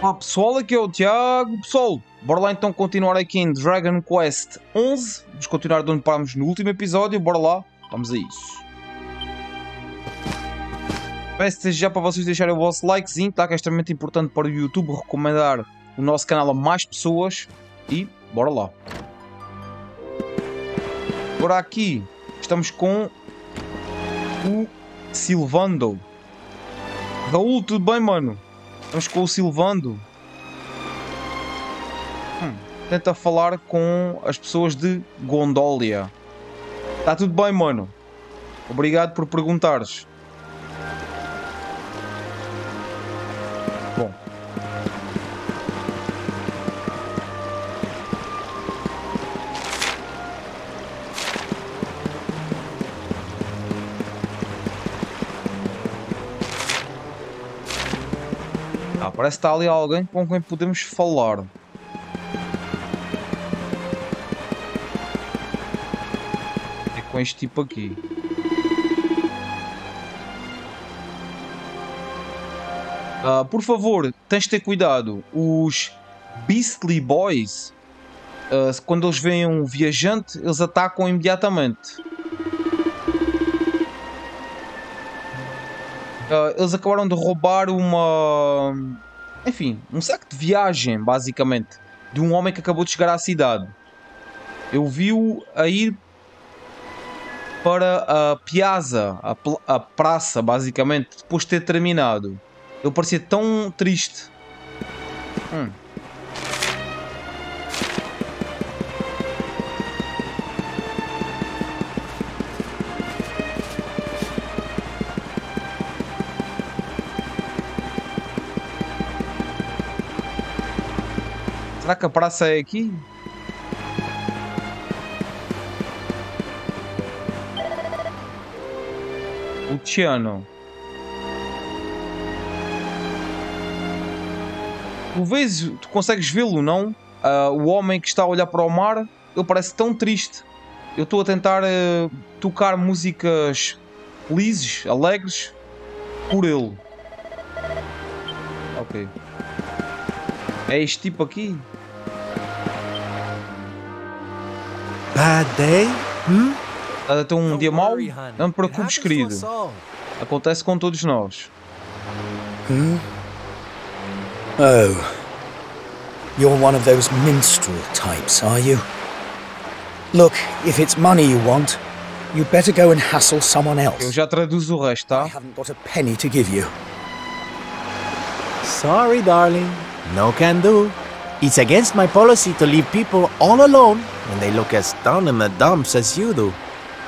Olá pessoal, aqui é o Tiago. Pessoal, bora lá então continuar aqui em Dragon Quest 11. Vamos continuar de onde parámos no último episódio. Bora lá, vamos a isso. Peço já para vocês deixarem o vosso likezinho, tá? Que é extremamente importante para o YouTube recomendar o nosso canal a mais pessoas. E bora lá. Agora aqui estamos com o Sylvando. Raul, tudo bem, mano? Estamos com o Sylvando. Tenta falar com as pessoas de Gondolia. Está tudo bem, mano? Obrigado por perguntares. Bom. Parece que está ali alguém com quem podemos falar. É com este tipo aqui. Por favor, tens de ter cuidado. Os Beastly Boys, quando eles veem um viajante, eles atacam imediatamente. Eles acabaram de roubar um saco de viagem, basicamente, de um homem que acabou de chegar à cidade. Eu vi-o a ir para a Piazza, a praça, basicamente, depois de ter terminado. Ele parecia tão triste. Será que a praça é aqui? Luciano. Tu consegues vê-lo, não? O homem que está a olhar para o mar, ele parece tão triste. Eu estou a tentar tocar músicas felizes, alegres, por ele. Ok. É este tipo aqui? Bad day? Está a ter um dia mau? Não te preocupes, querido. Acontece com todos nós. Oh. You're one of those minstrel types, are you? Look, if it's money you want, you'd better go and hassle someone else. Eu já traduzo o resto, tá? I haven't got a penny to give you. Sorry, darling. No can do. It's against my policy to leave people all alone when they look as down in the dumps as you do.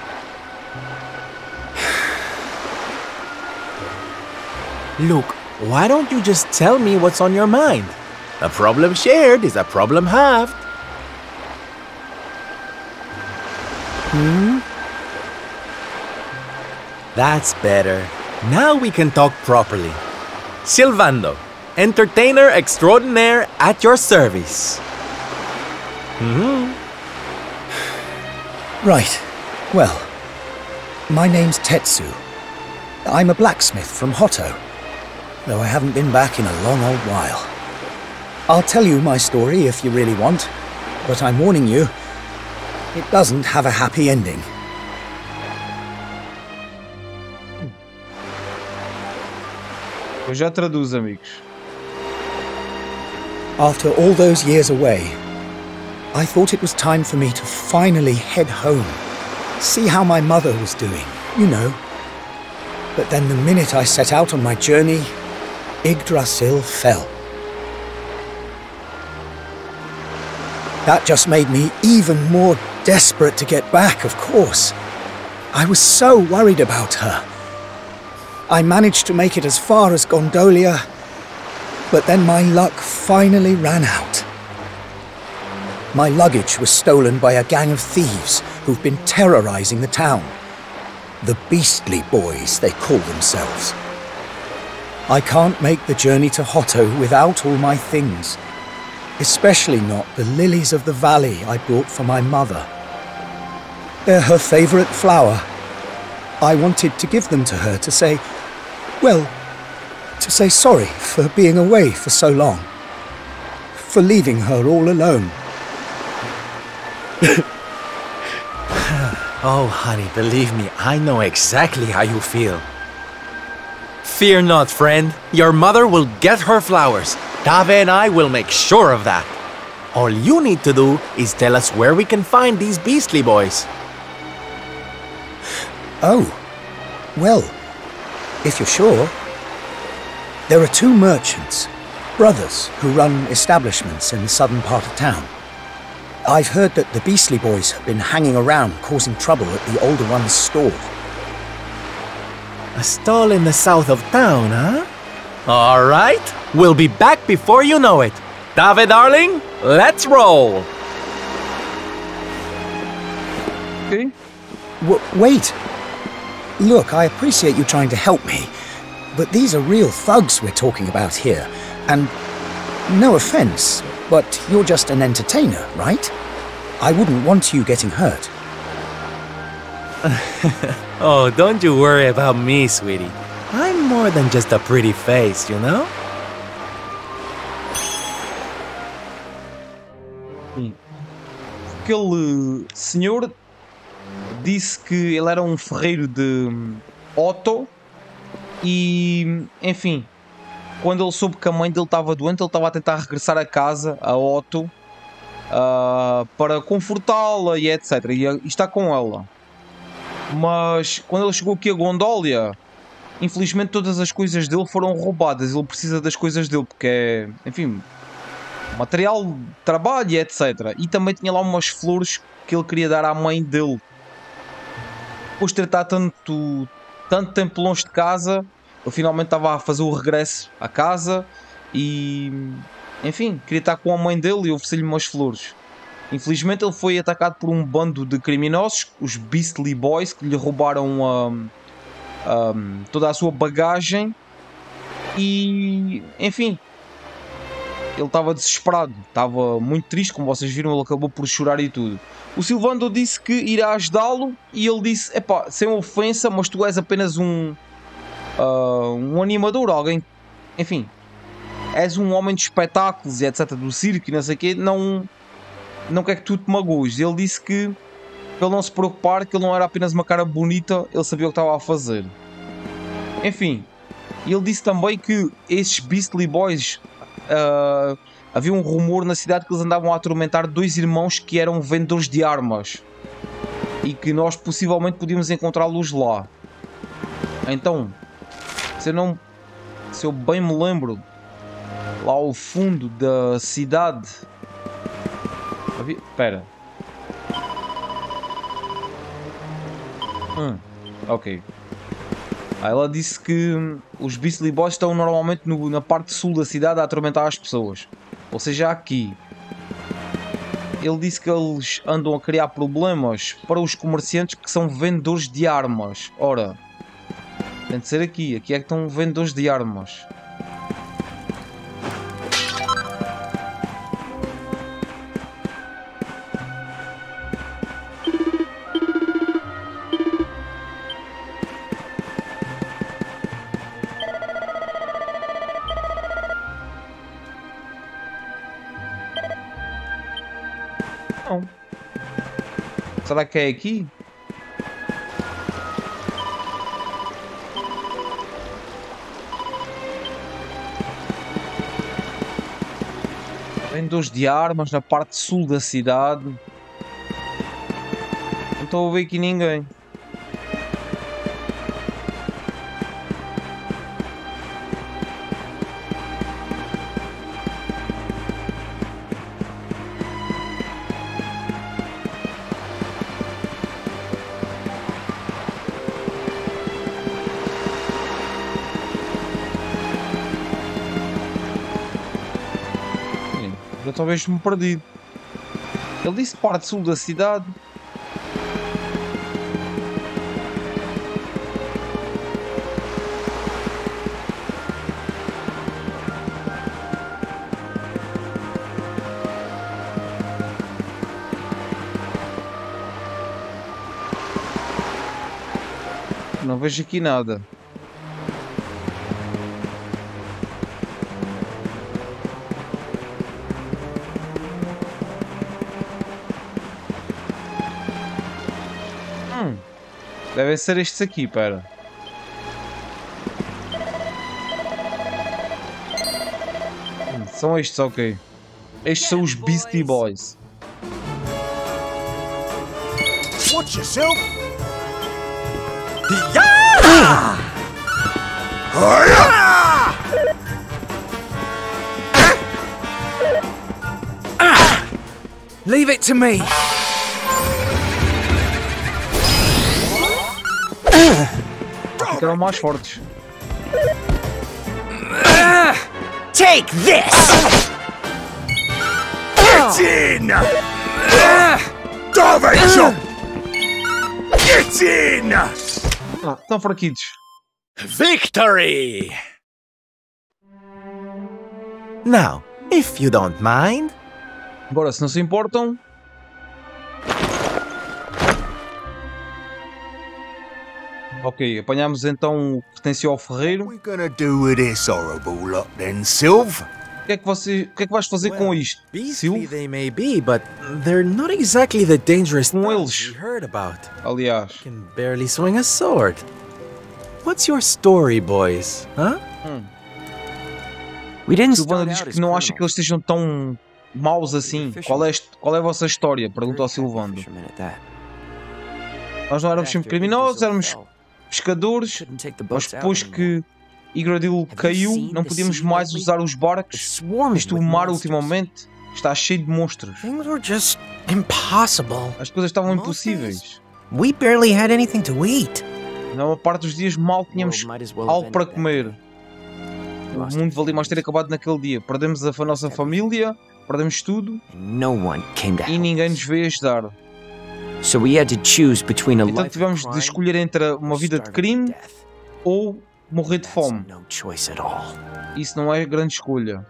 Look, why don't you just tell me what's on your mind? A problem shared is a problem halved. That's better. Now we can talk properly. Sylvando, entertainer extraordinaire at your service. Right. Well, my name's Tetsu. I'm a blacksmith from Hotto, though I haven't been back in a long old while. I'll tell you my story if you really want, but I'm warning you, it doesn't have a happy ending. Eu já traduzo, amigos. After all those years away, I thought it was time for me to finally head home, see how my mother was doing, you know. But then the minute I set out on my journey, Yggdrasil fell. That just made me even more desperate to get back, of course. I was so worried about her. I managed to make it as far as Gondolia, but then my luck finally ran out. My luggage was stolen by a gang of thieves who've been terrorizing the town. The Beastly Boys, they call themselves. I can't make the journey to Hotto without all my things, especially not the lilies of the valley I brought for my mother. They're her favorite flower. I wanted to give them to her to say, well, to say sorry for being away for so long. for leaving her all alone. Oh, honey, believe me, I know exactly how you feel. Fear not, friend. Your mother will get her flowers. Dave and I will make sure of that. All you need to do is tell us where we can find these beastly boys. Oh, well, if you're sure. There are two merchants, brothers, who run establishments in the southern part of town. I've heard that the Beastly Boys have been hanging around causing trouble at the older one's store. A stall in the south of town, huh? All right, we'll be back before you know it. Dave, darling, let's roll. Okay. Wait. Look, I appreciate you trying to help me, but these are real thugs we're talking about here, and no offense, but you're just an entertainer, right? I wouldn't want you getting hurt. Oh, don't you worry about me, sweetie. I'm more than just a pretty face, you know? Aquele senhor disse que ele era um ferreiro de Otto e, enfim, quando ele soube que a mãe dele estava doente, ele estava a tentar regressar a casa, a Otto, para confortá-la e etc. E está com ela. Mas quando ele chegou aqui a Gondolia, infelizmente todas as coisas dele foram roubadas. Ele precisa das coisas dele porque é, enfim, material de trabalho e etc. E também tinha lá umas flores que ele queria dar à mãe dele. Depois de estar tanto tempo longe de casa, ele finalmente estava a fazer o regresso à casa e, enfim, queria estar com a mãe dele e oferecer-lhe umas flores. Infelizmente ele foi atacado por um bando de criminosos, os Beastly Boys, que lhe roubaram toda a sua bagagem e, enfim, ele estava desesperado, estava muito triste, como vocês viram, ele acabou por chorar e tudo. O Sylvando disse que irá ajudá-lo e ele disse, epá, sem ofensa, mas tu és apenas um animador, alguém, enfim, és um homem de espetáculos e etc, do circo e não sei o quê, não quer que tu te magoes. Ele disse que, para ele não se preocupar, que ele não era apenas uma cara bonita, ele sabia o que estava a fazer. Enfim, ele disse também que esses Beastly Boys, havia um rumor na cidade que eles andavam a atormentar dois irmãos que eram vendedores de armas e que nós possivelmente podíamos encontrá-los lá. Então, se eu bem me lembro, lá ao fundo da cidade, espera, ok. Ela disse que os Beastly Boys estão normalmente na parte sul da cidade a atormentar as pessoas. Ou seja, aqui. Ele disse que eles andam a criar problemas para os comerciantes que são vendedores de armas. Ora, tem de ser aqui. Aqui é que estão vendedores de armas. Será que é aqui? Vendedores de armas na parte sul da cidade. Não estou a ver aqui ninguém. Eu talvez me perdi. Ele disse parte sul da cidade. Não vejo aqui nada. Devem ser estes aqui, pera. São estes, ok. Estes são os Beastie Boys. Watch yourself! Leave it to me! Ficaram mais fortes. Take this! Get in! Darvation! Get in! Estão fraquitos. Victory! Now, if you don't mind. Agora, se não se importam. Ok, apanhamos então o que pertencia ao ferreiro. What are we gonna do with this horrible lot then, Sylv? O que é que vais fazer com isto, Beastly Sylv? they may be, but they're not exactly the dangerous Com thugs eles. we heard about. Aliás. Can barely swing a sword. What's your story, boys? Huh? We didn't Silvana start diz out as que não acha que criminals. eles estejam tão maus assim. Qual é a vossa história? Pergunta ao Silvando. Fishermen at that. Nós não éramos sempre criminosos, éramos pescadores, Couldn't take the mas boats out depois anymore. que Yggdrasil caiu, não podíamos mais usar os It's barcos. swarming Isto, o with mar monsters. ultimamente está cheio de monstros. Things were just impossible. As coisas estavam impossíveis. We barely had anything to eat. Na maior parte dos dias mal tínhamos Might as well algo have para ended comer. that day. O mundo valia mais ter acabado naquele dia. Perdemos a nossa família, perdemos tudo No one came to e help. ninguém nos veio ajudar. So we had to choose between a Então life tivemos of de crime escolher entre uma or vida de starving crime to death. ou morrer de That's fome. no choice at all. Isso não é grande escolha.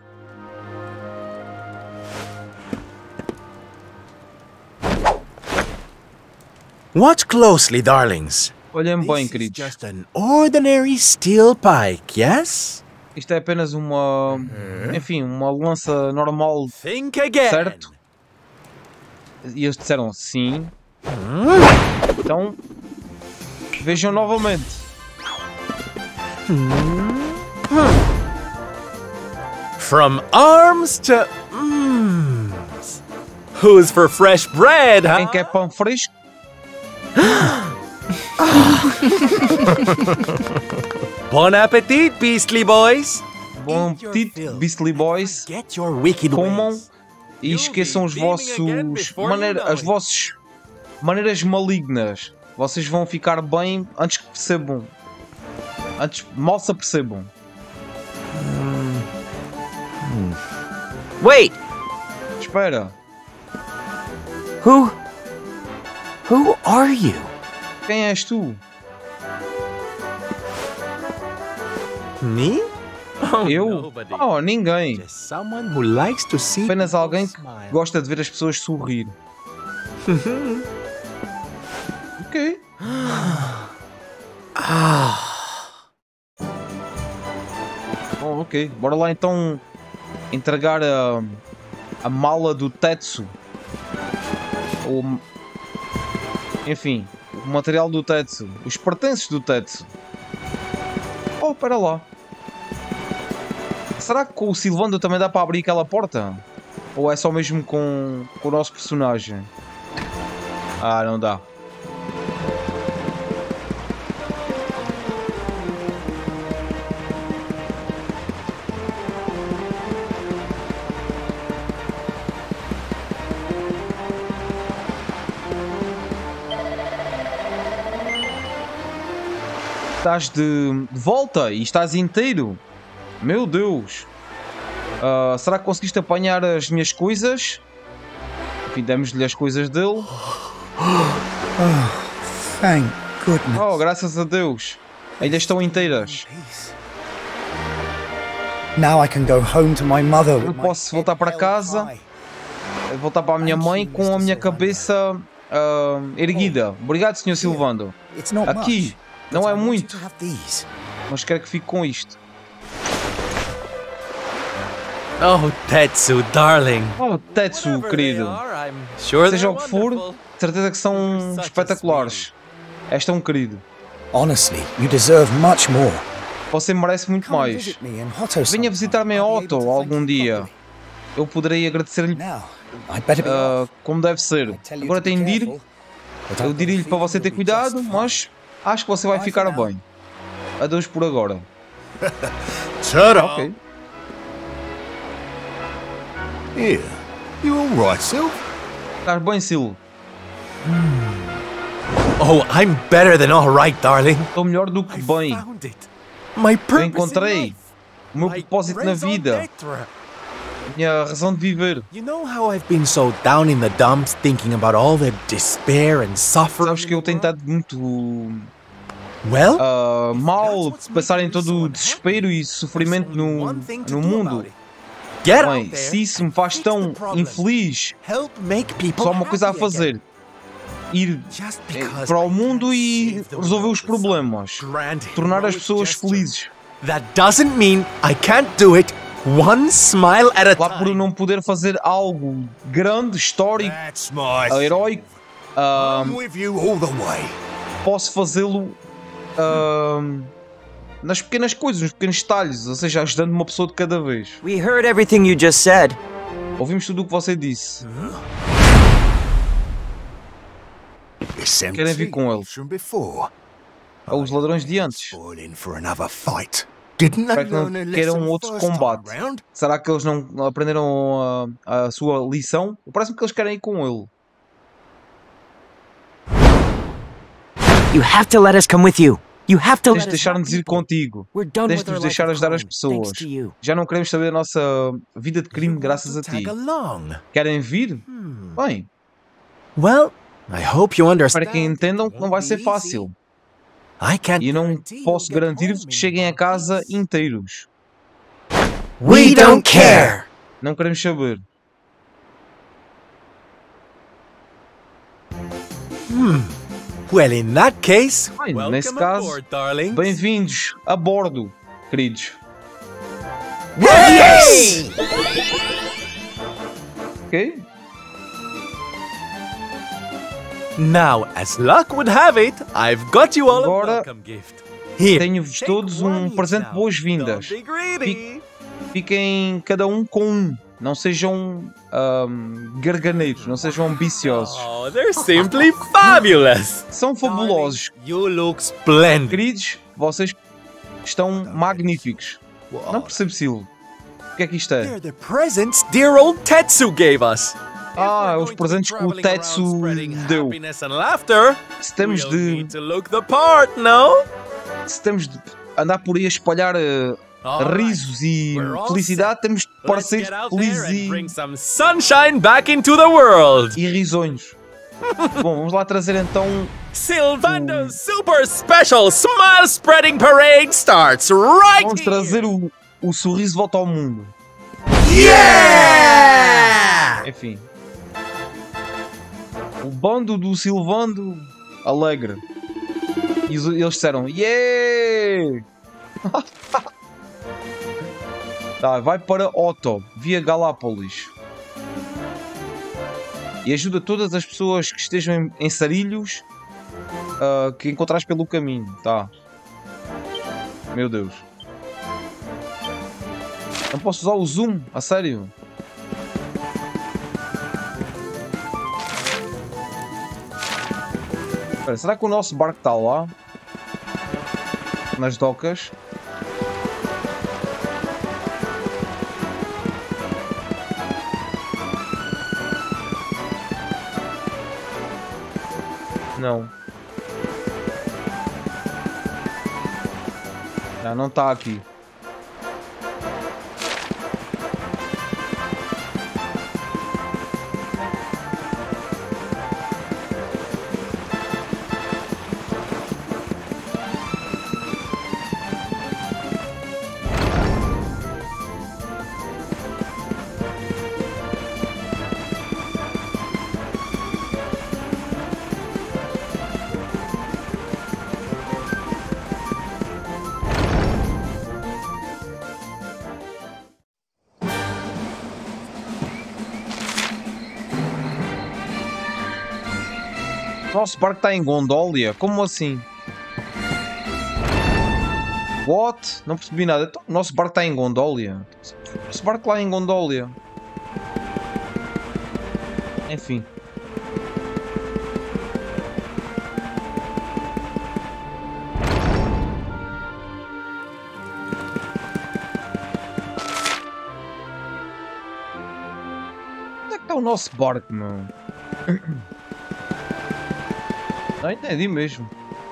Watch closely, darlings. Olhem bem, This is queridos. just an ordinary steel pike, yes? Isto é apenas uma... Enfim, uma lança normal, Think again. certo? E eles disseram sim. Então, vejam novamente. From arms to Who's for fresh bread, huh? Quem quer pão fresco? Bon appetit, beastly boys. Bom Eat your apetite, fill. Beastly Boys. Get your wicked Comam ways. e esqueçam os vossos as vossas maneiras malignas. Vocês vão ficar bem antes que percebam. Antes mal se apercebam. Wait, Espera, who are you? quem és tu? Me? Oh, Eu? nobody. Oh, ninguém. Just someone who likes to see Apenas people alguém que smile. gosta de ver as pessoas sorrir. Ok. Bom, ok. Bora lá então entregar a mala do Tetsu. Ou, enfim, o material do Tetsu. Os pertences do Tetsu. Oh, espera lá. Será que com o Silvando também dá para abrir aquela porta? Ou é só mesmo com o nosso personagem? Ah, não dá. Estás de volta e estás inteiro. Meu Deus. Será que conseguiste apanhar as minhas coisas? Enfim, demos-lhe as coisas dele. Thank goodness. Oh, graças a Deus. Ainda estão inteiras. Now I can go home to my mother. Eu with my posso voltar para head casa. held high. Voltar para a minha mãe com a minha cabeça erguida. Obrigado, Sr. Silvando. It's not Aqui. much, Não but é I want you muito, to have these. mas quero que fique com isto. Oh, Tetsu, darling. Oh, Tetsu, querido. Sure Seja o que for, de certeza que são espetaculares. És tão querido. Honestly, you deserve much more. Você merece muito Come and mais. visit me in Hotto Venha visitar-me em sometime. I'll be able Otto to thank algum you dia. properly. Eu poderei agradecer-lhe Now, I'd better be off. como deve ser. I tell you Agora to be tenho de ir. careful, but Eu I've got a diria-lhe para feeling você ter you'll be just cuidado, fine. mas acho que você vai Bye ficar for now. bem. Adeus por agora. Turtle. Ok. Here. You alright, Sylv? Estás bem, Sil? Oh, I'm better than all right, darling. Estou melhor do que I bem. found it. My purpose in encontrei life. O meu My propósito na raison vida. d'être. Minha razão de viver. You know how I've been so down in the dumps thinking about all the despair and suffering? Sabes que eu tenho estado muito Well, mal de passar em todo o desespero e sofrimento no mundo. get out Bem, there, se isso me faz tão infeliz, help make people só há uma coisa a happy again. fazer. Ir Just because para o I mundo can't e save the resolver world os with some problemas. grand Tornar as heroic pessoas gesture. felizes. That doesn't mean I can't do it one smile at a Lá por eu time. não poder fazer algo grande, histórico, That's my heróico, I'm with you all the way. posso fazê-lo nas pequenas coisas, nos pequenos detalhes, ou seja, ajudando uma pessoa de cada vez. We heard everything you just said. Ouvimos tudo o que você disse. It's Querem vir com ele? from before. Aos ladrões de antes. Spoiling for another fight. Didn't they Espero que não learn a queiram lesson outro first time combate. round? Será que eles não aprenderam a sua lição? Parece-me que eles querem ir com ele. You have to let us come with you. You have to Tens let de us help deixar-nos ir people. contigo. We're done Tens with de our nos life deixar of ajudar as crime, pessoas. thanks to you. Já não queremos saber a nossa vida de crime graças a ti. Tag along. Querem vir? Bem, Well, I hope you understand. para que entendam que não vai ser fácil. I can't E não guarantee you'll posso get garantir-vos home que in cheguem a one casa piece. inteiros. We don't care. Não queremos saber. Well, in that case, Bem, welcome nesse caso, aboard, darling. bem-vindos a bordo, queridos. Yes! Ok? Now, as luck would have it, I've got you all a Agora, welcome gift. Here, tenho-vos take todos one each presente de now. boas-vindas. Don't be greedy. Fiquem cada um com um. Não sejam garganeiros, não sejam ambiciosos. Oh, they're simply fabulous. São fabulosos. You look splendid. Queridos, vocês estão magníficos. Não percebo, Sil. O que é que isto é? They're the presents dear old Tetsu gave us. Os presentes que o Tetsu deu. Happiness and laughter. Se temos We'll de, need to look the part, no? se temos de andar por aí a espalhar risos e We're all felicidade, temos de Let's parecer get out there and felizes bring some sunshine back into the world. e risonhos. Bom, vamos lá trazer então. Sylvando's super special smile spreading parade starts right Vamos here. trazer o sorriso de volta ao mundo. Yeah! Enfim. O bando do Silvando alegre. E eles disseram: Yeah! Tá, vai para Otto, via Galápolis. E ajuda todas as pessoas que estejam em Sarilhos que encontrares pelo caminho, tá? Meu Deus. Não posso usar o zoom, a sério? Espera, será que o nosso barco está lá? Nas docas? Não. Não está aqui. Nosso barco está em Gondolia? Como assim? What? Não percebi nada. Então, o nosso barco está em Gondolia. O nosso barco lá em Gondolia. Enfim. Onde é que está o nosso barco, meu? Não entendi mesmo.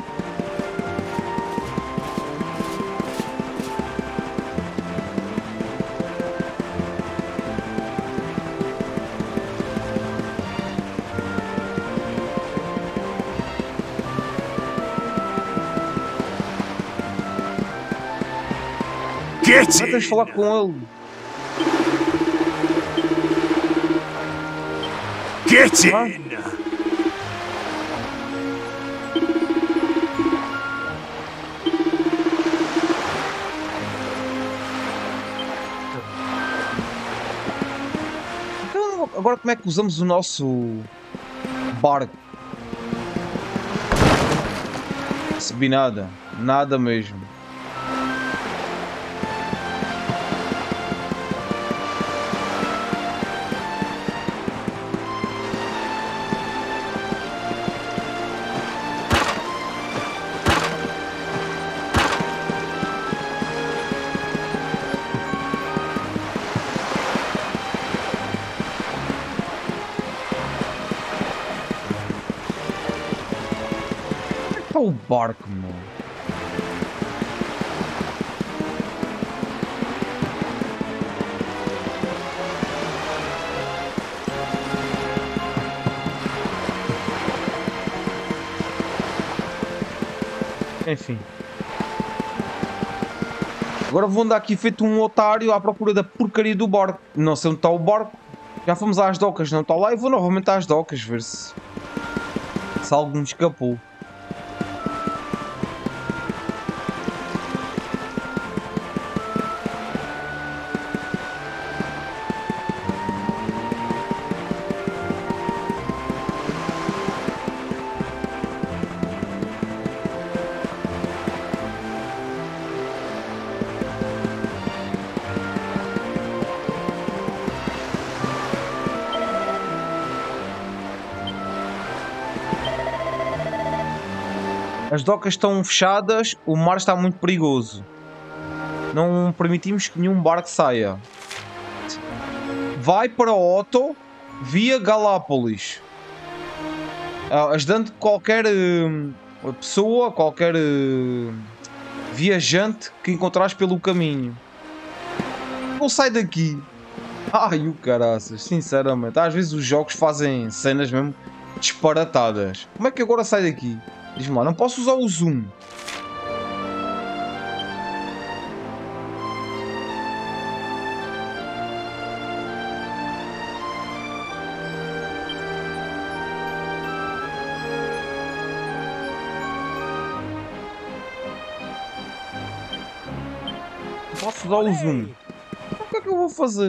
Get Não tens de in! falar com ele. Get Huh? in! Então, agora como é que usamos o nosso barco? Não percebi nada. Nada mesmo. Onde é que está o barco, meu? Enfim. Agora vou andar aqui feito um otário à procura da porcaria do barco. Não sei onde está o barco. Já fomos às docas, não está lá. E vou novamente às docas ver se algo me escapou. As docas estão fechadas, o mar está muito perigoso. Não permitimos que nenhum barco saia. Vai para Otto via Galápolis. Ajudando qualquer pessoa, qualquer viajante que encontrares pelo caminho. Não sai daqui. Ai, o caraças, sinceramente. Às vezes os jogos fazem cenas mesmo disparatadas. Como é que agora sai daqui? Diz-me lá, não posso usar o zoom. Não posso usar o zoom. Então, o que é que eu vou fazer?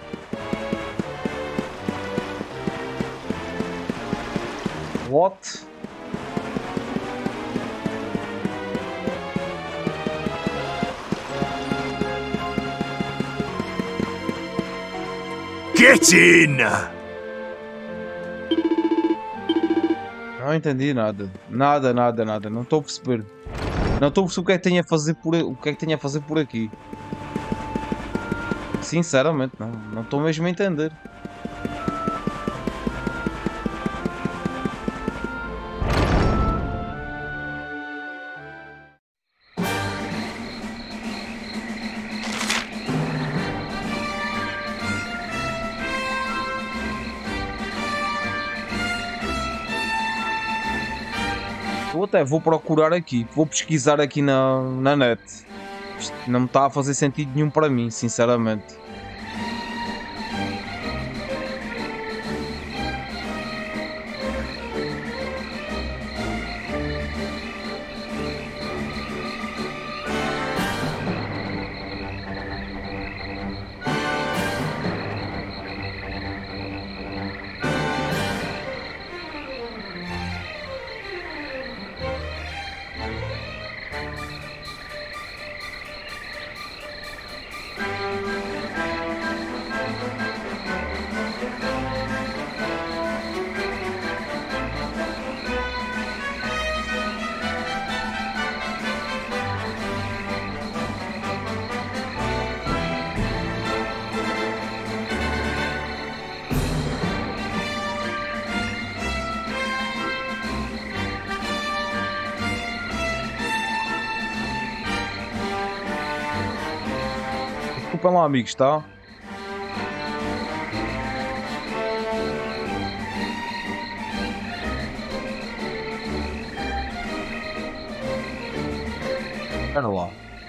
What? Get in! Não entendi nada. Nada. Não estou a perceber. Não estou a perceber o que é que tenho a fazer o que é que tenho a fazer por aqui. Sinceramente, não estou mesmo a entender. Eu até vou procurar aqui, vou pesquisar aqui na net. Isto não me está a fazer sentido nenhum para mim, sinceramente. Desculpem lá, amigos, tá? Espera lá.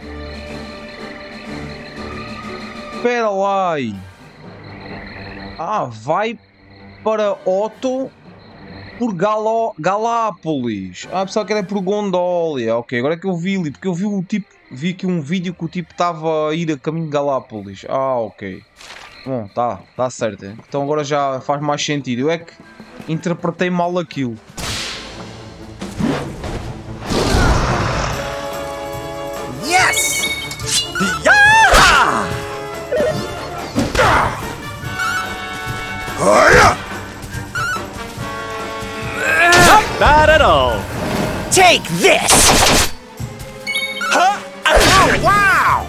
Espera lá aí. Ah, vai para Otto por Galápolis. Ah, pessoal, que era por Gondolia. Ok, agora é que eu vi ali, porque eu vi o tipo, vi aqui um vídeo que o tipo estava a ir a caminho de Galápolis. Ah, ok. Bom, tá certo. Então agora já faz mais sentido. Eu é que interpretei mal aquilo. Yes! Yeah! Not bad at all. Take this! Oh, wow!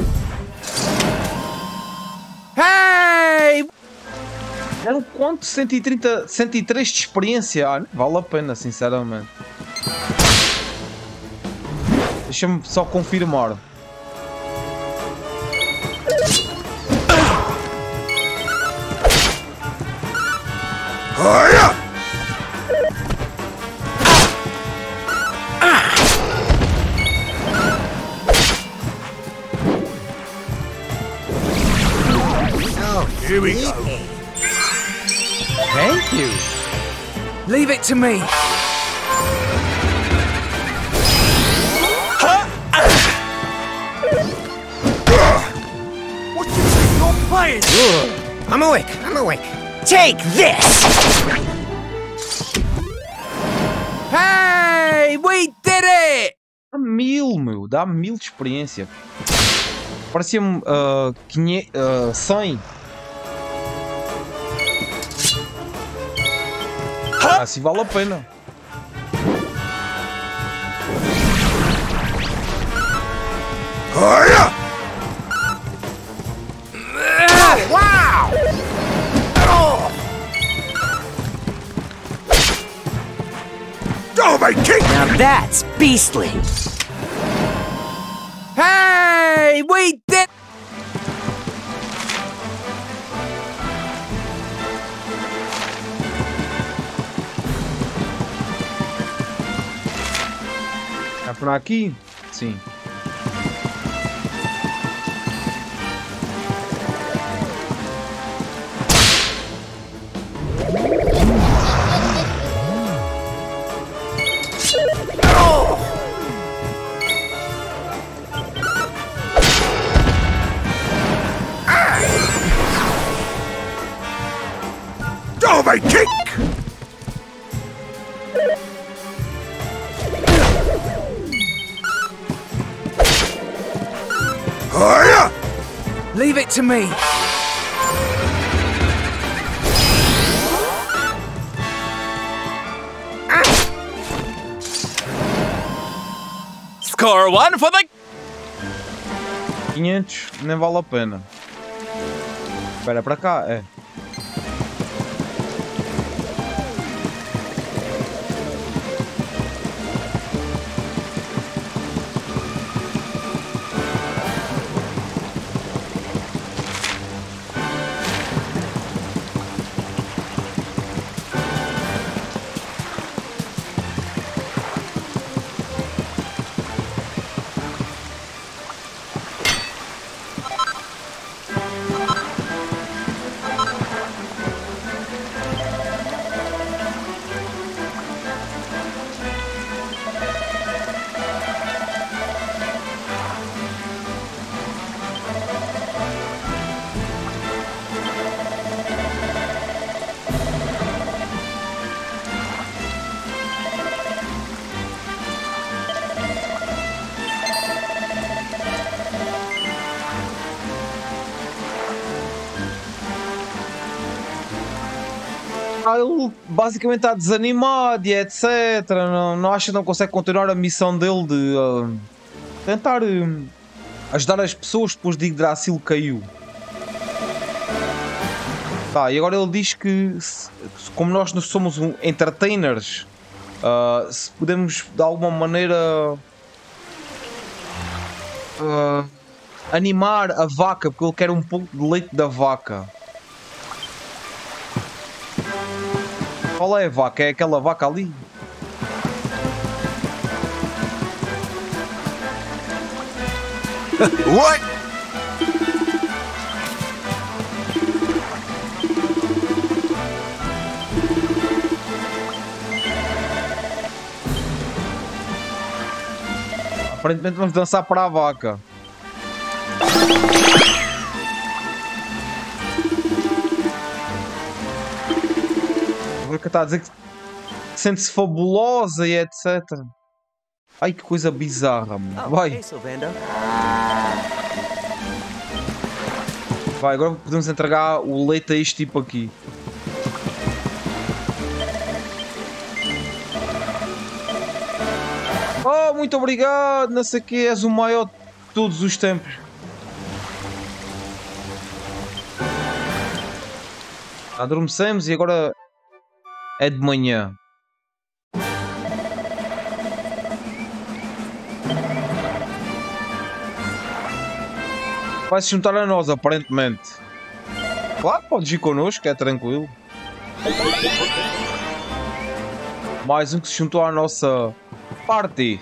Hey! Deram quanto? 130, 103 de experiência? Ah, vale a pena, sinceramente. Deixa-me só confirmar. Here we go. Thank you. Leave it to me. What do you think you're playing? I'm awake. Take this! Hey, we did it! Dá 1000, meu. Dá 1000 de experiência. Parecia-me 100. Assim vale a pena. Wow! Oh, my king! Now that's beastly. Hey, we did. Vai por aqui? Sim. Oh, my king! Leave it to me. Score one for the. 500 nem vale a pena. Espera para cá, é. Ele basicamente está desanimado e etc. Não acha que não consegue continuar a missão dele de tentar ajudar as pessoas depois de Yggdrasil caiu. Tá, e agora ele diz que como nós somos entertainers, se podemos de alguma maneira animar a vaca, porque ele quer um pouco de leite da vaca. Qual é a vaca? É aquela vaca ali? What? Aparentemente vamos dançar para a vaca. Agora que está a dizer que sente-se fabulosa e etc. Ai, que coisa bizarra, mano. Vai. Vai, agora podemos entregar o leite a este tipo aqui. Oh, muito obrigado, não sei o que, és o maior de todos os tempos. Adormecemos e agora é de manhã. Vai se juntar a nós, aparentemente. Claro, podes ir connosco, é tranquilo. Mais um que se juntou à nossa party.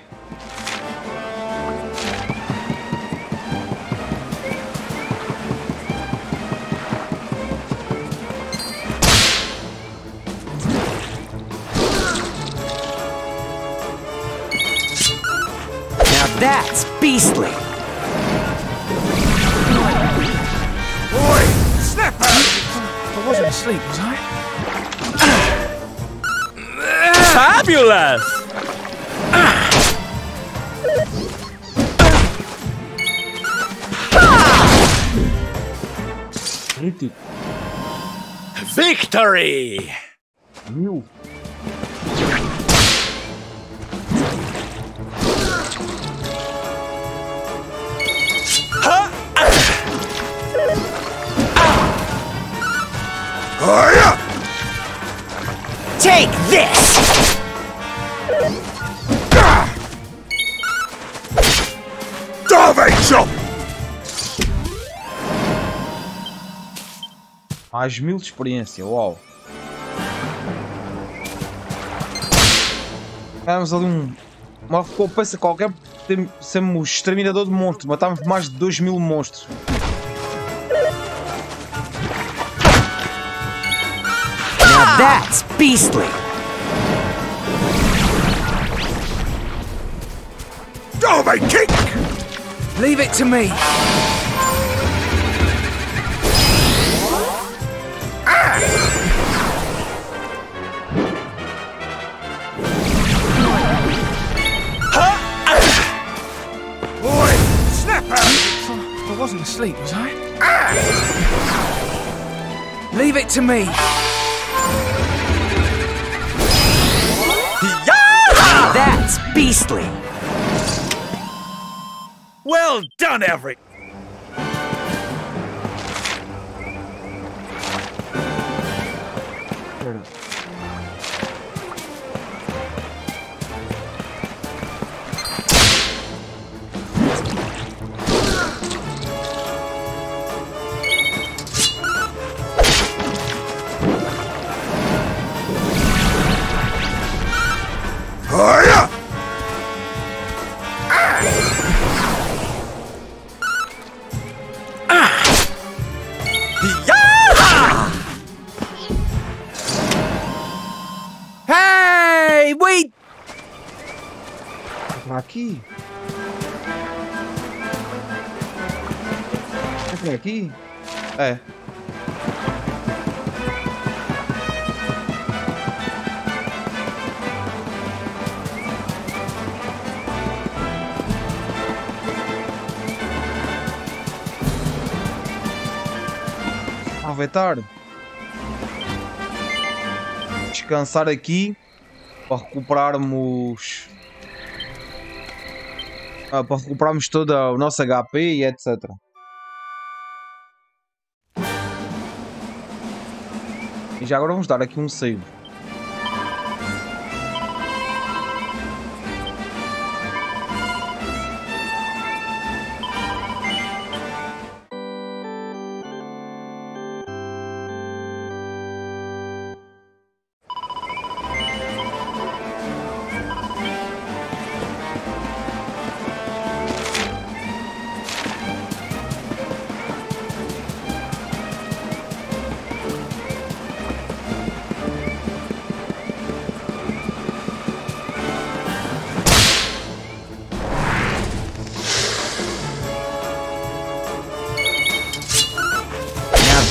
Now that's beastly. Oi! Snap out! I wasn't asleep, was I? Fabulous! Victory! Meu. Hiya! Take this! Starvation! Mais 1000 de experiência, uau. Tivemos ali uma recompensa qualquer por sermos exterminador de monstros. Matámos mais de 2000 monstros. Now that's beastly. Starve kick! Leave it to me. Oi! Snap out! I wasn't asleep, was I? Leave it to me. Now that's beastly. Well done, Everett! Hiya! Hey, wait! Pra aqui? É por aqui? É. Aproveitar. Descansar aqui para recuperarmos todo o nosso HP e etc. E já agora vamos dar aqui um save.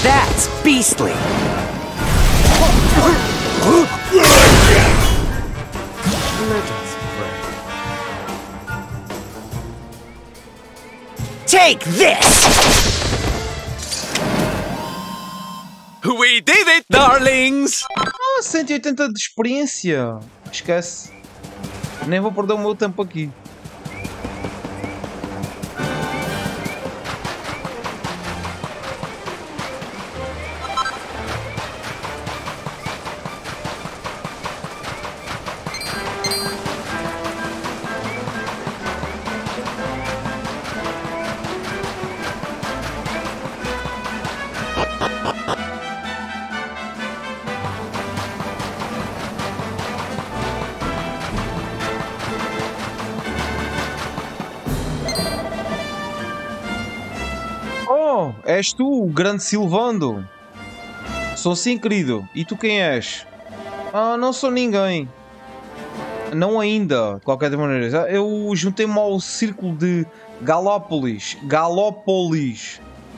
That's beastly. Take this! We did it, darlings! Ah, 180 de experiência. Esquece. Nem vou perder o meu tempo aqui. Oh, és tu, o grande Silvando? Sou sim, querido. E tu quem és? Ah, não sou ninguém. Não ainda, de qualquer maneira. Eu juntei-me ao círculo de Galópolis. Galópolis.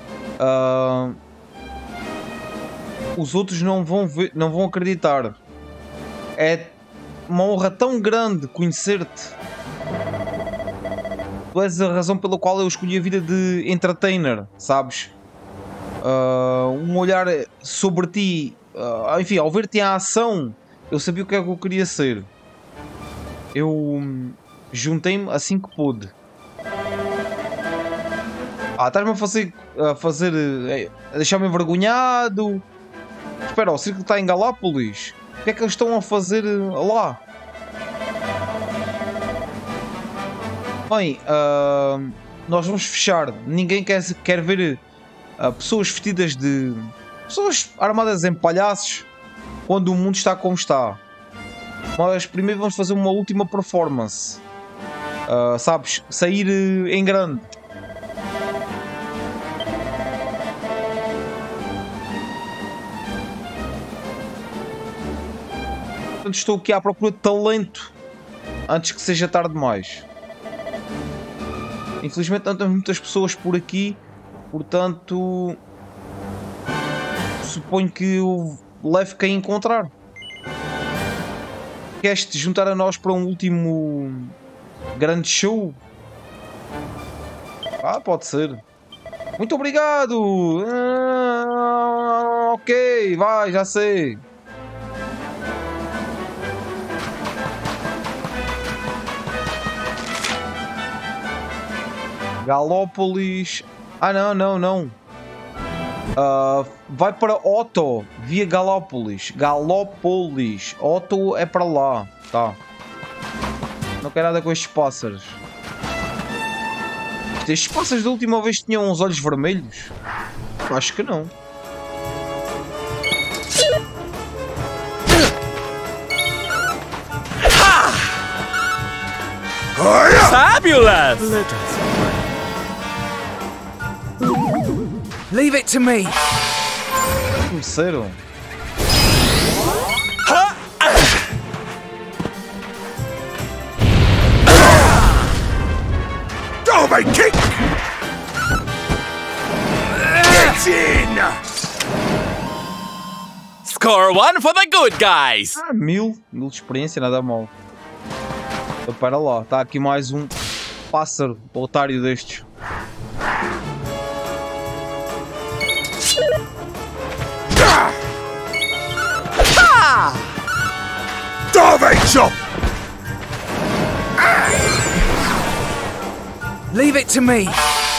Os outros não vão ver, não vão acreditar. É uma honra tão grande conhecer-te. Tu és a razão pela qual eu escolhi a vida de entertainer, sabes? Um olhar sobre ti, enfim, ao ver-te em ação, eu sabia o que é que eu queria ser. Eu juntei-me assim que pude. Estás-me a deixar-me envergonhado. Espera, o círculo está em Galópolis. O que é que eles estão a fazer lá? Bem, nós vamos fechar. Ninguém quer ver pessoas vestidas de... pessoas armadas em palhaços quando o mundo está como está. Mas primeiro vamos fazer uma última performance. Sabes? Sair em grande. Portanto, estou aqui à procura de talento antes que seja tarde demais. Infelizmente não temos muitas pessoas por aqui, portanto suponho que eu leve quem encontrar. Queres te juntar a nós para um último grande show? Pode ser. Muito obrigado! Ok, vai, já sei. Galópolis. Não. Vai para Otto via Galópolis. Galópolis. Otto é para lá. Tá. Não quero nada com estes pássaros. Estes pássaros da última vez tinham uns olhos vermelhos? Acho que não. Fabulous! Leave it to me. Começaram. Doorway kick! Get in! Score one for the good guys! 1000 de experiência, nada mal. Então, para lá, está aqui mais um pássaro otário destes. Doorway chop! Leave it to me.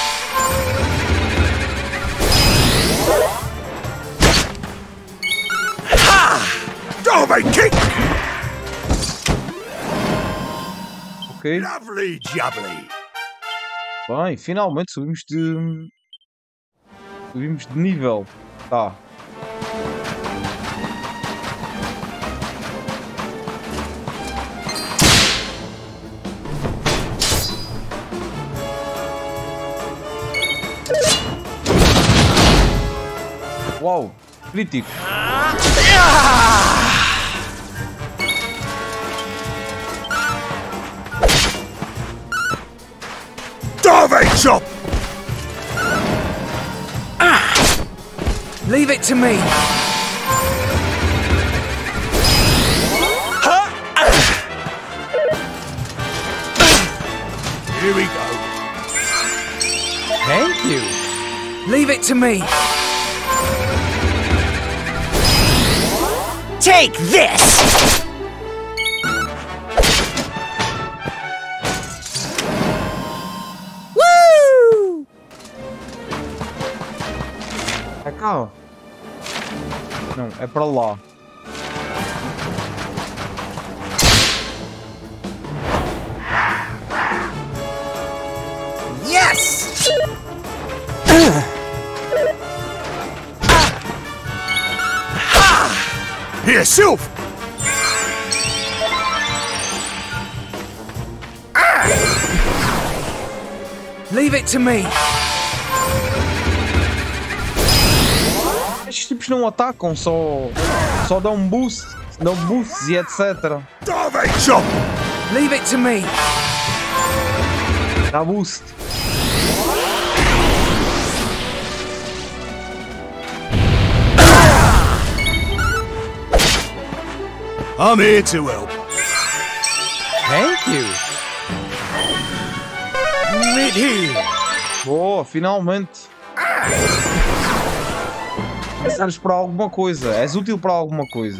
Doorway kick! Ok. Lovely jubbly! Bem, finalmente subimos de nível. Tá. Uau, crítico. Doorway chop! Leave it to me. Here we go. Thank you. Leave it to me. Take this! Woo! É cá. Não, é para lá. Yes! Here, Sylph! Leave it to me. Estes tipos não atacam, só dão boosts e etc. Darvey chop! Leave it to me. Dá boost. I'm here to help. Thank you. Meet here. Boa, finalmente. Serves para alguma coisa, és útil para alguma coisa.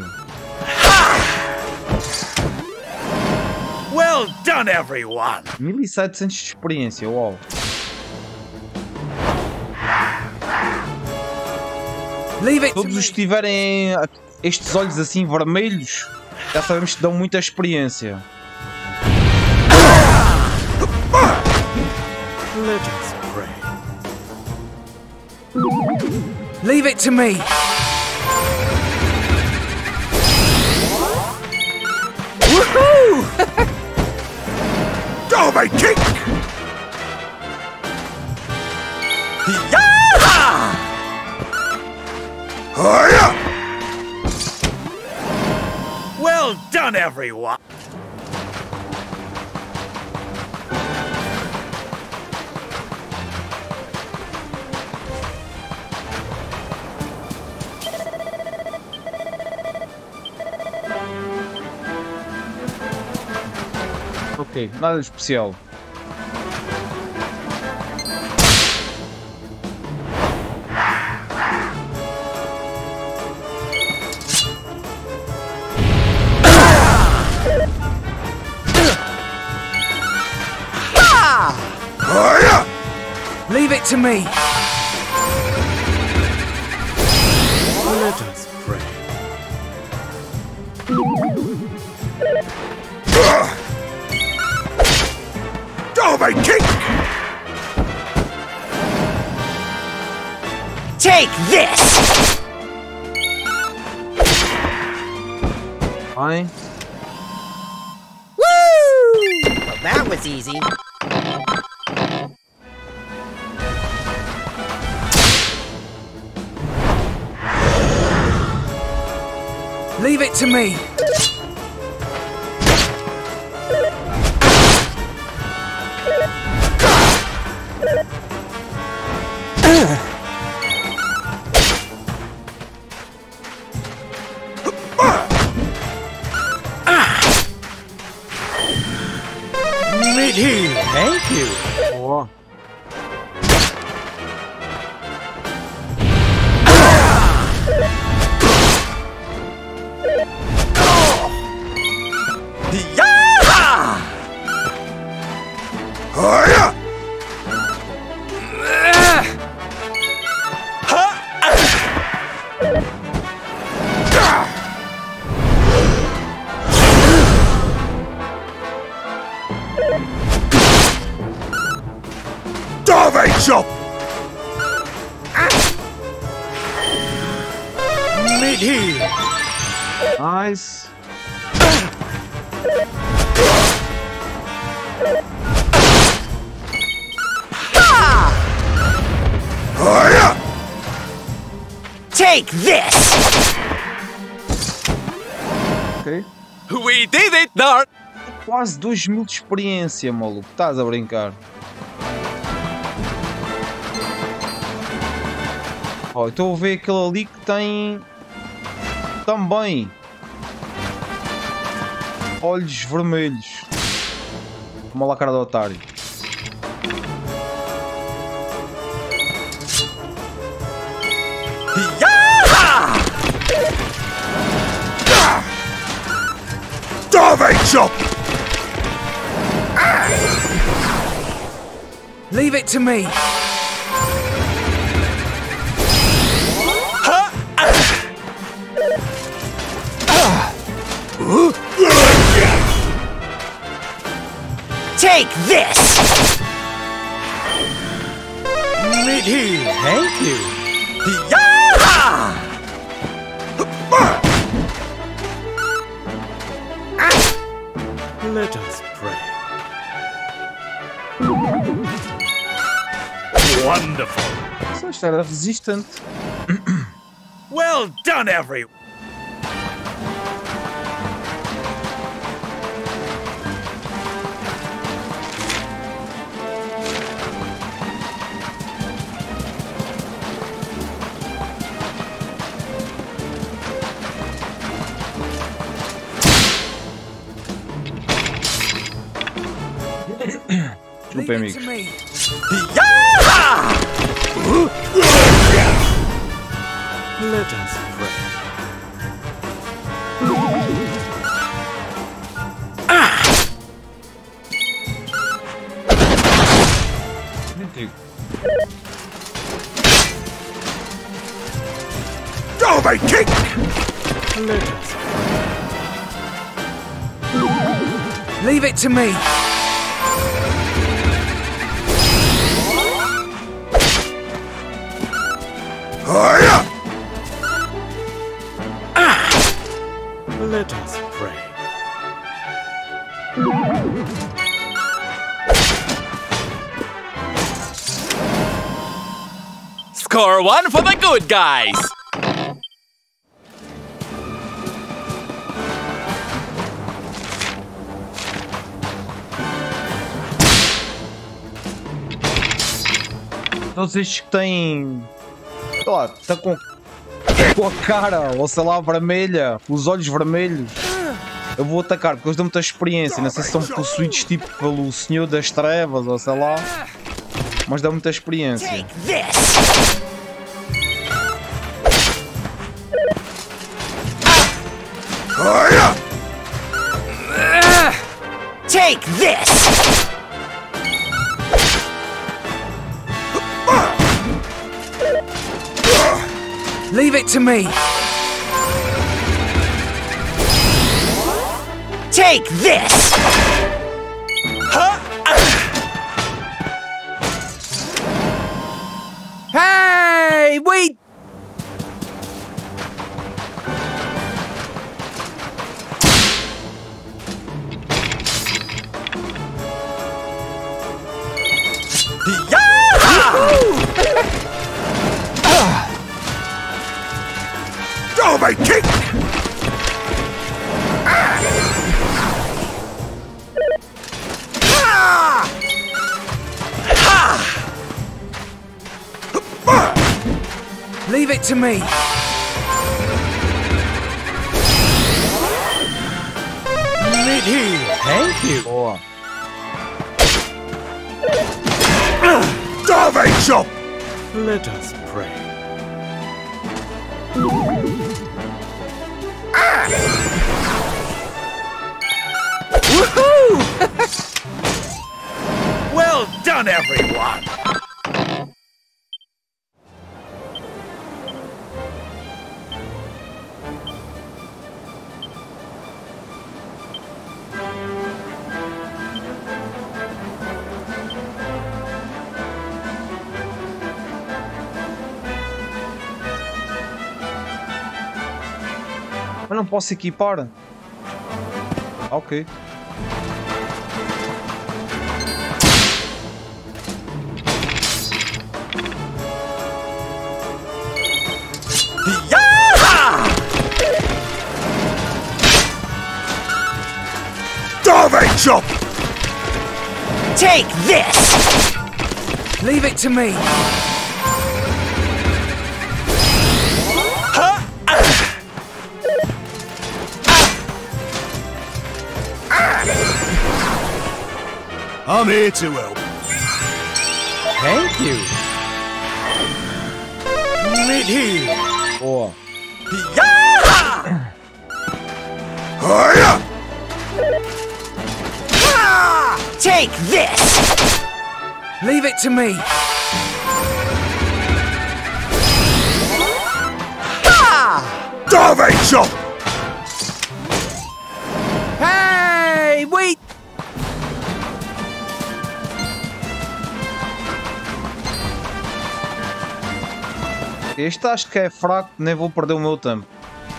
Well done, everyone. 1700 de experiência, uau. Leave it to Todos me. os que tiverem estes olhos assim vermelhos, já sabemos que dão muita experiência. Let us pray. Leave it to me. Woohoo! Darvey kick! Hiya! Well done, everyone. Ok, nada de especial. Hiya! Leave it to me. Let us pray. Darvey kick! Take this! Bem, Woo! Well, that was easy. Leave it to me. Meet here. Thank you. boa. Hiya! Darvey chop! Meet here. Nice. Hiya! Take this! Ok. We did it, Dart! Quase 2000 de experiência, maluco. Estás a brincar. Oh, estou a ver aquele ali que tem também olhos vermelhos. Toma lá a cara do otário. Starving chop! Leave it to me. Take this! Meet here! Thank you. Let us pray. Wonderful! Só isto era resistente. Well done, everyone! Desculpa, amigos. Let us pray. Go, my king! Let us Leave it to me. Let us pray. Score one for the good guys. Todos estes que têm. Sei lá, está com a cara, ou sei lá, vermelha, os olhos vermelhos. Eu vou atacar porque eles dão muita experiência. Não sei se são possuídos tipo pelo Senhor das Trevas ou sei lá, mas dão muita experiência. Take this! Take this! Leave it to me. Take this! Hey, wait! Go, my king! Leave it to me. Meet here! Thank you. Boa. Starving chop! Let us pray. Well done, everyone! Mas não posso equipar. Ok. Starving chop! Take this! Leave it to me. I'm here to help. Thank you. Meet here. Boa. Hiya! Take this! Leave it to me. Davy chop! Hey, wait! Este acho que é fraco, nem vou perder o meu tempo.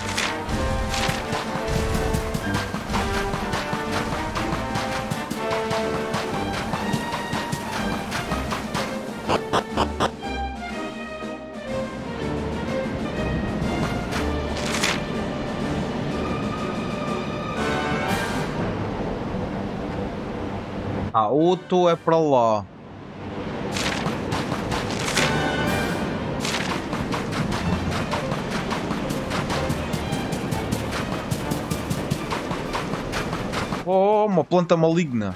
Outro é para lá. Oh, uma planta maligna.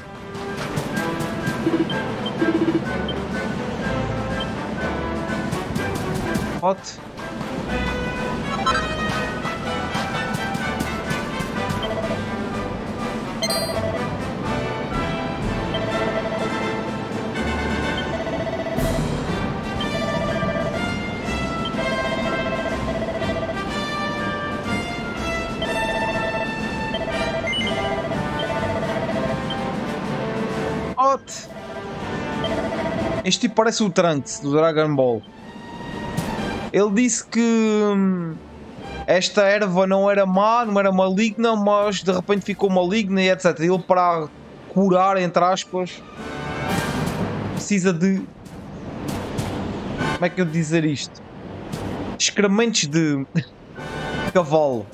What? Este tipo parece o Trunks do Dragon Ball. Ele disse que esta erva não era má, não era maligna, mas de repente ficou maligna e etc. Ele, para curar, entre aspas, precisa de... Como é que eu dizer isto? Excrementos de cavalo.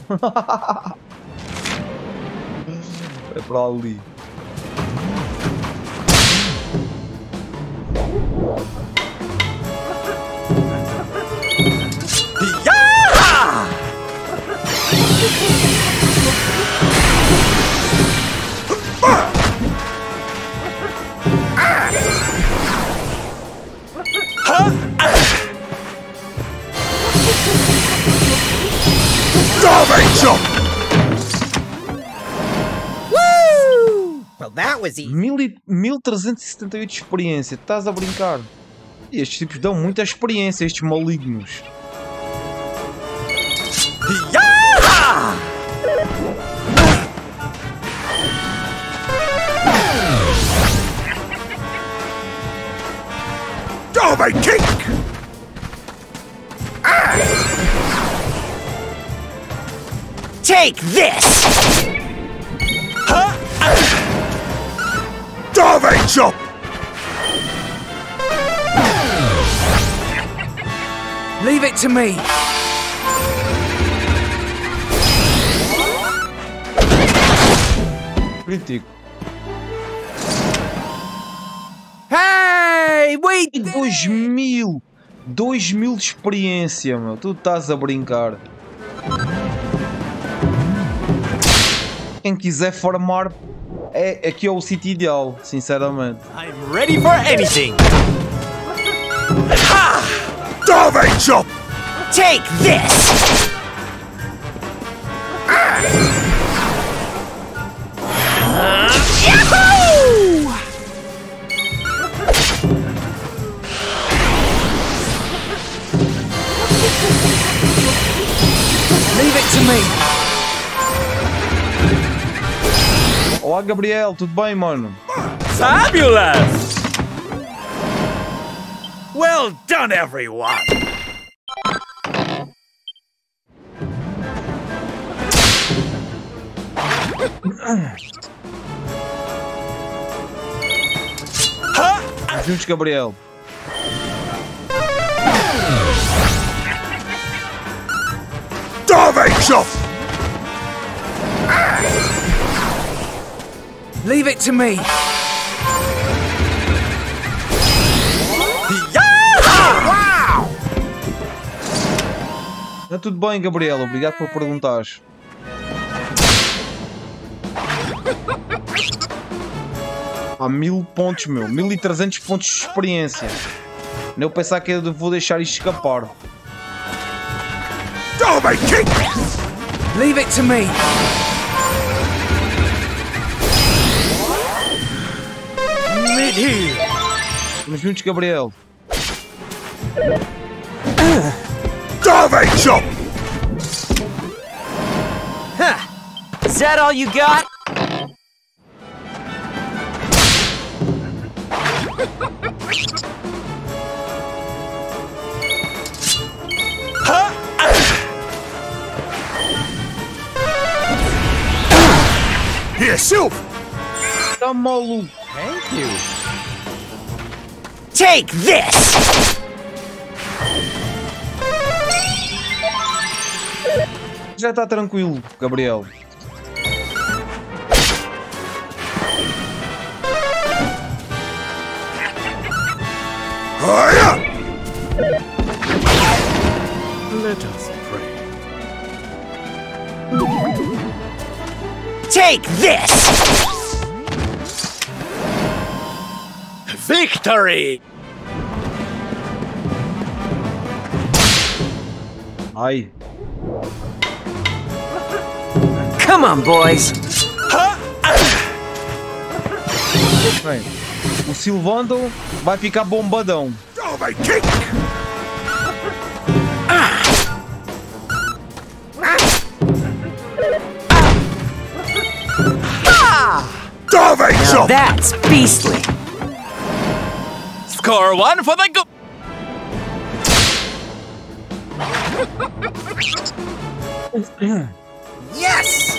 É para ali. Well, that was easy. 1378 de experiência, estás a brincar? E estes tipos dão muita experiência, estes malignos. Davy kick! Take this! Davy chop! Leave it to me. Crítico. Hey, wait! 2000 de experiência, meu. Tu estás a brincar. Quem quiser farmar, aqui é o sítio ideal, sinceramente. I'm ready for anything. Davy chop! Take this! Yahoo! Leave it to me. Olá, Gabriel, tudo bem, mano? Fabulous! Well done, everyone! Juntos, Gabriel. Davy chop! Leave it to me. Está tudo bem, Gabriel, obrigado por perguntares. Há 1000 pontos, meu. 1300 pontos de experiência. Nem eu pensar que eu vou deixar isto escapar. Dove kick! Leave it to me. Estamos juntos, Gabriel. Dove chop! Is that all you got? Here, Sylph! Tá maluco. Thank you. Take this! Já está tranquilo, Gabriel. Hiya! Let us pray. Take this! Victory! Ai. Come on, boys! Bem, o Sylvando vai ficar bombadão. Dove kick! Dove Now chop! that's beastly! Score one for the go. Yes!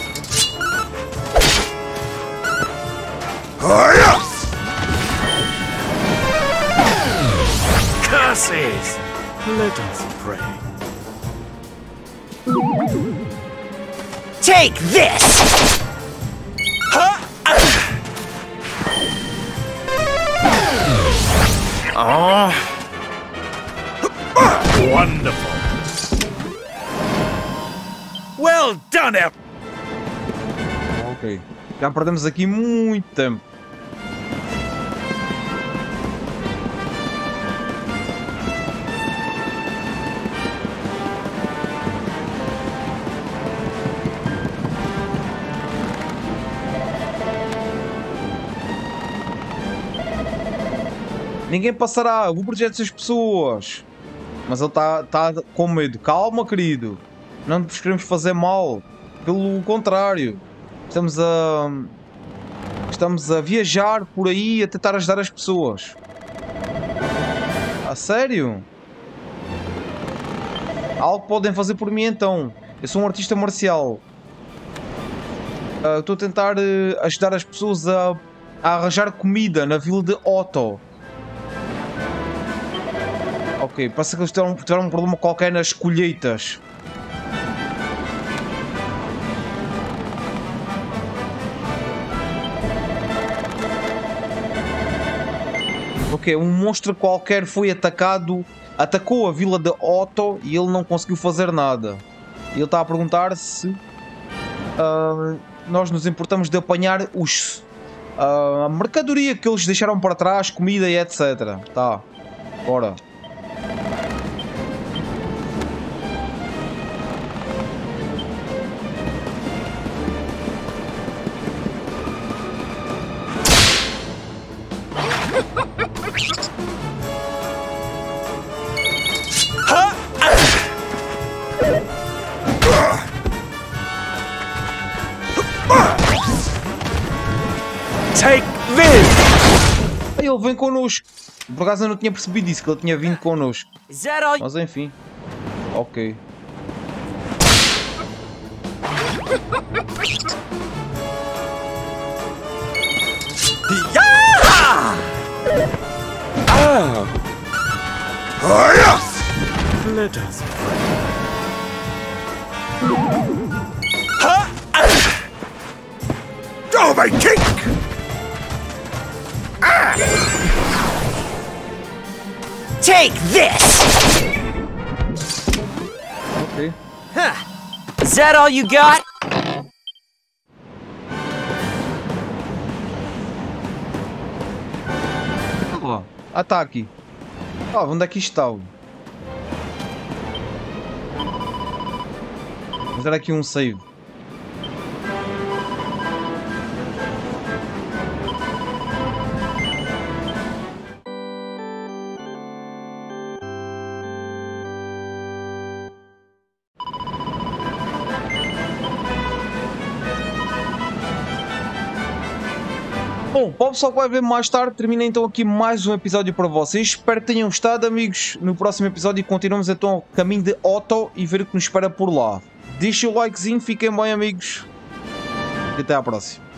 Hiya! Curses! Let us pray. Take this! Oh, wonderful. Well done, Ep! Ok. Já perdemos aqui muito tempo. Ninguém passará, vou proteger essas pessoas. Mas ele está com medo. Calma, querido. Não nos queremos fazer mal. Pelo contrário. Estamos a viajar por aí a tentar ajudar as pessoas. A sério? Algo podem fazer por mim então. Eu sou um artista marcial. Estou a tentar ajudar as pessoas a arranjar comida na vila de Otto. Ok, parece que eles tiveram um problema qualquer nas colheitas. Ok, um monstro qualquer foi atacou a vila de Otto e ele não conseguiu fazer nada. E ele está a perguntar se nós nos importamos de apanhar a mercadoria que eles deixaram para trás, comida e etc. Tá, bora. Take this! Ele vem connosco. Por acaso eu não tinha percebido isso, que ele tinha vindo connosco. Is that all? Mas enfim. Ok. Hiya! Let us pray. Dove kick! Take this! Ok. Is that all you got? Ah, está aqui. Ah, onde é que isto está? Vou dar aqui um save. Bom, para o pessoal que vai ver mais tarde, termina então aqui mais um episódio para vocês. Espero que tenham gostado, amigos. No próximo episódio continuamos então ao caminho de Otto e ver o que nos espera por lá. Deixem o likezinho, fiquem bem, amigos. E até à próxima.